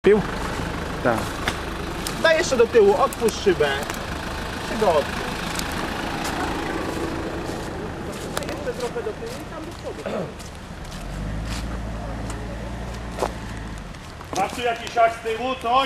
Pił? Tak. Daj jeszcze do tyłu, otwórz szybę. Szybę otwórz. Daj jeszcze trochę do tyłu i tam do przodu. Masz tu jakiś hak z tyłu, coś?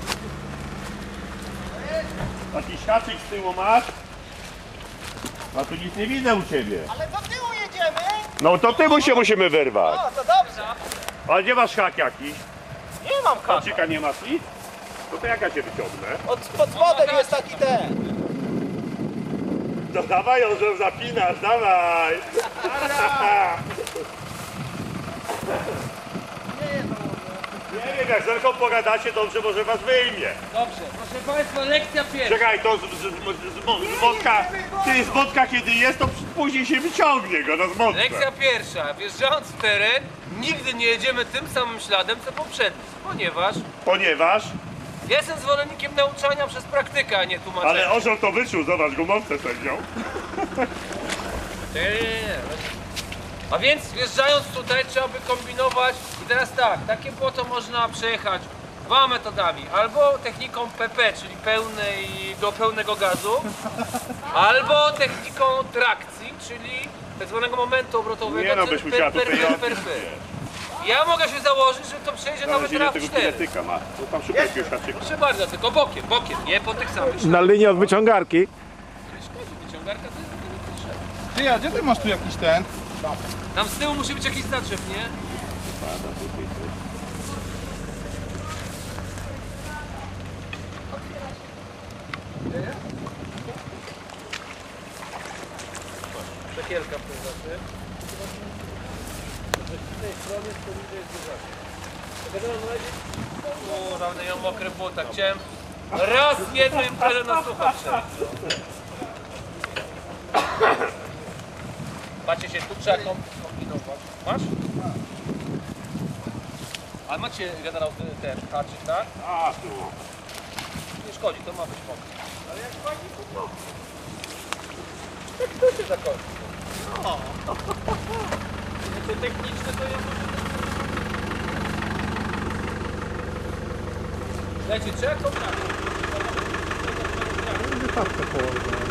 Jakiś haczyk z tyłu masz? A tu nic nie widzę u ciebie. Ale do tyłu jedziemy! No to tyłu się musimy wyrwać. O, to dobrze. A gdzie masz hak jakiś? Nie mam kaka. Haczyka nie masz nic? No to jak ja cię wyciągnę? Pod spodem jest taki ten. No dawaj, że zapinasz, dawaj! Nie wiem, jak zerką pogadacie, dobrze, może was wyjmie. Dobrze, proszę Państwa, lekcja pierwsza. Czekaj, to z motka kiedy jest, to później się wyciągnie go na zmotkę. Lekcja pierwsza. Wjeżdżając w teren, nigdy nie jedziemy tym samym śladem, co poprzedni. Ponieważ ja jestem zwolennikiem nauczania przez praktykę, a nie tłumaczenia. Ale orzeł to wyczuł, zobacz, gumowce sędzią. Nie. A więc wjeżdżając tutaj trzeba by kombinować. I teraz tak, takie płoto można przejechać dwoma metodami. Albo techniką PP, czyli do pełnego gazu, albo techniką trakcji, czyli tak zwanego momentu obrotowego. Nie no, byś musiała tutaj Ja mogę się założyć, że to przejdzie nawet ile RAV tego 4. kinetyka ma. To tam szukaj jakiegoś haczyka. Proszę bardzo, tylko bokiem, nie po tych samych Na linii od wyciągarki. wyciągarka to jest nie potrzebne. Ty, a gdzie ty masz tu jakiś ten? Tam z tyłu musi być jakiś zatrzew, nie? Przekielka w tym zatrzew. Z tej strony to widzę jest dużo. O, dawno ją mokry buta. Chciałem raz jedną imprezę na sucho przejść. Macie się tu trzeba kombinować. Masz? A macie generał ten haczyk, tak? A, tu. Nie szkodzi, to ma być mokre. Ale jak fajnie to mokre. Jak to się zakończy? No. To techniczne to ja może... Słuchajcie, trzeba kombinować. Wypadkę położę.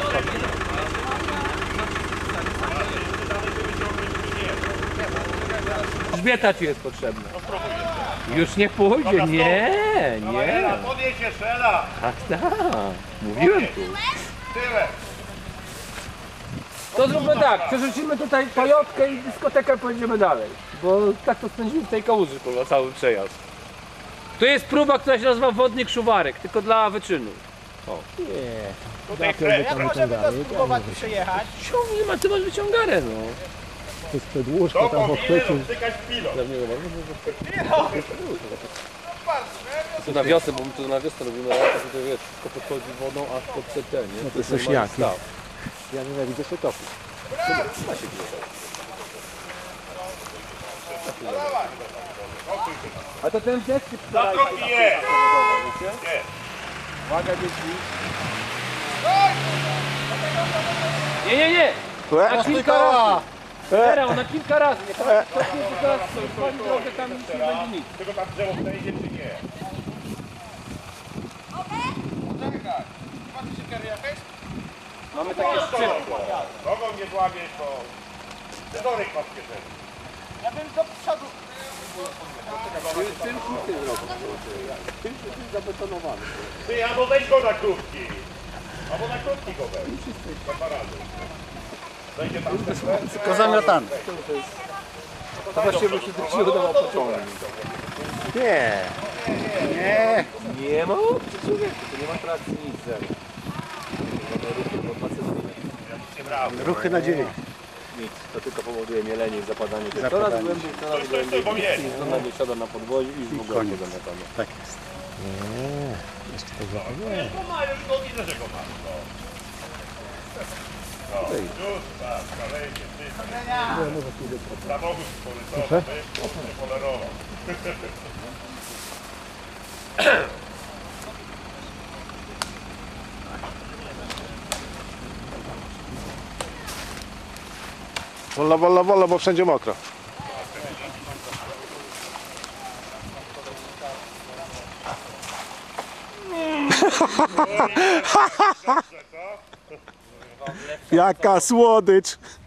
Grzbieta ci jest potrzebna. Już nie pójdzie, nie. Podjedź jeszcze, Ela. Tak. Mówiłem tu. Tyłek. To zróbmy tak, przerzucimy tutaj Toyotkę i dyskotekę, pojedziemy dalej. Bo tak to spędzimy w tej kałuży kurwa, cały przejazd. Tu jest próba, która się nazywa wodny krzuwarek, tylko dla wyczynu. Tutaj krew. Jak możemy to spróbować przejechać? Ciągnie ma, ty masz wyciągarę, no. To jest przedłużka To tam powinien ochwycił. roztykać pilot. Tu na wiosnę, bo my tu na wiosnę robimy lata, to wiesz, wszystko podchodzi wodą aż pod CT, nie? No to jest coś normalny jak, staw. Ja nienawidzę się topić. A to ten test Za drogi jest. Uwaga dzieci. Nie. Na kilka razy. Teraz, na kilka razy. Nie teraz kilka razy. Pani drogę tam nic nie będzie nic. Tylko tam drzewo przejdzie, czy nie? Mamy takie szczypki. Nogą nie złamiesz, bo... Dorek masz w kieszeni. Ja bym do przodu. Tym zabetonowany. Ty, albo weź go na krótki. Albo na krótki go weź. Za parady. Zajdzie tam Tylko zamiatany. To właściwie by się tak się udało pociągnąć. Nie. Nie. Nie ma opcji, człowieku, to nie ma trakcji, nic, zero. Ruchy nadziei. Nic, to tylko powoduje mielenie i zapadanie. Zapadanie. Coraz głębiej, coraz głębiej. bo jest. I znowu nie siada na podwozie i w ogóle nie koniec. zamiatane. Tak jest. Nie. Jeszcze to nie. Już go ma, już go widzę, że go ma. No, już, tak, kolejnie, ty. Samochód porysowy, nie polerował. Wolno, bo wszędzie mokro. Jaka słodycz!